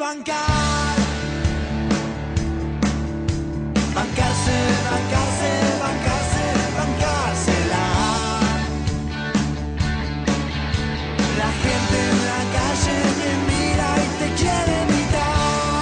bancar. Bancarse, bancarse, bancarse, bancársela. La gente en la calle te mira y te quiere imitar.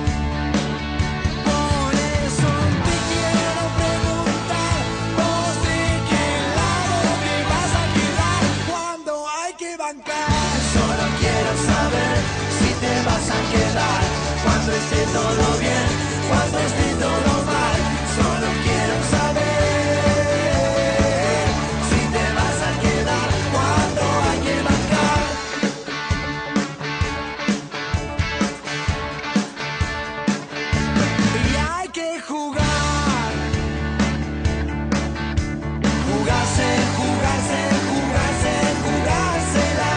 Por eso te quiero preguntar, vos de qué lado te vas a quedar cuando hay que bancar. Solo quiero saber si te vas a quedar cuando esté todo bien, cuando esté todo mal. Solo quiero saber si te vas a quedar cuando hay que bancar. Y hay que jugar, jugarse, jugarse, jugarse, jugársela.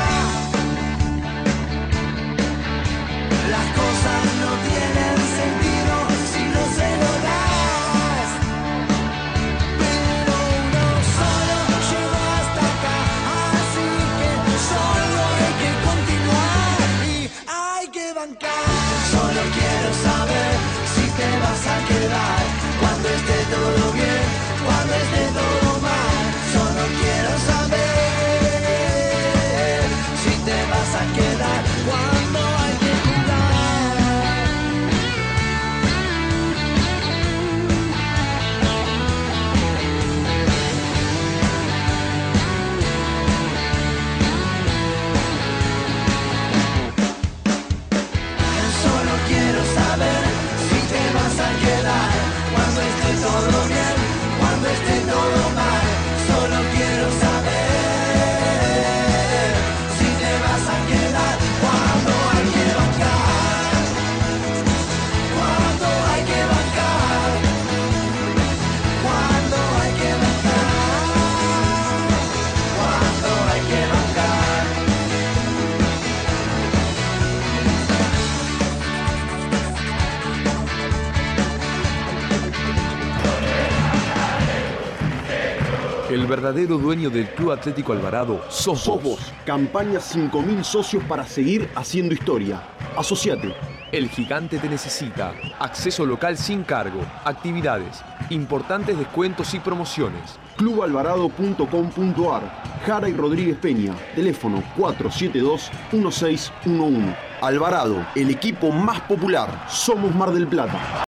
Las cosas no tienen sentido si no se lo das. Pero uno solo llegó hasta acá, así que solo hay que continuar y hay que bancar. Solo quiero saber si te vas a quedar cuando esté todo bien, cuando esté todo mal. Solo quiero saber si te vas a quedar cuando hay que jugar. Solo quiero saber si te vas a quedar cuando esté todo bien, cuando esté todo mal. Solo quiero saber si te vas a quedar cuando hay que bancar, cuando hay que bancar, cuando hay que bancar, cuando hay que bancar. El verdadero dueño del Club Atlético Alvarado sos vos. Campaña 5.000 socios para seguir haciendo historia. Asociate. El gigante te necesita. Acceso local sin cargo. Actividades. Importantes descuentos y promociones. Clubalvarado.com.ar. Jara y Rodríguez Peña. Teléfono 472-1611. Alvarado, el equipo más popular. Somos Mar del Plata.